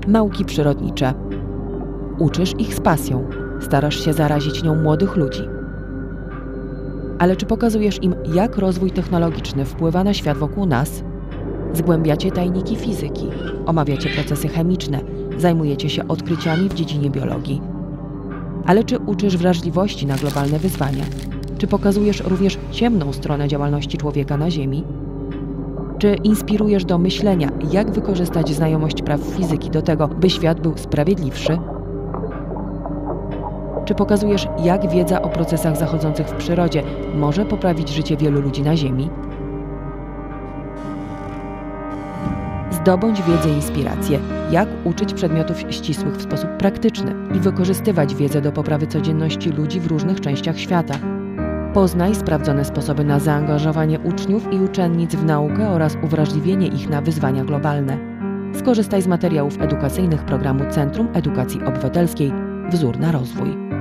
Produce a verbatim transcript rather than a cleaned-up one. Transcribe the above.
Nauki przyrodnicze. Uczysz ich z pasją, starasz się zarazić nią młodych ludzi. Ale czy pokazujesz im, jak rozwój technologiczny wpływa na świat wokół nas? Zgłębiacie tajniki fizyki, omawiacie procesy chemiczne, zajmujecie się odkryciami w dziedzinie biologii. Ale czy uczysz wrażliwości na globalne wyzwania? Czy pokazujesz również ciemną stronę działalności człowieka na Ziemi? Czy inspirujesz do myślenia, jak wykorzystać znajomość praw fizyki do tego, by świat był sprawiedliwszy? Czy pokazujesz, jak wiedza o procesach zachodzących w przyrodzie może poprawić życie wielu ludzi na Ziemi? Zdobądź wiedzę i inspirację, jak uczyć przedmiotów ścisłych w sposób praktyczny i wykorzystywać wiedzę do poprawy codzienności ludzi w różnych częściach świata. Poznaj sprawdzone sposoby na zaangażowanie uczniów i uczennic w naukę oraz uwrażliwienie ich na wyzwania globalne. Skorzystaj z materiałów edukacyjnych programu Centrum Edukacji Obywatelskiej Wzór na Rozwój.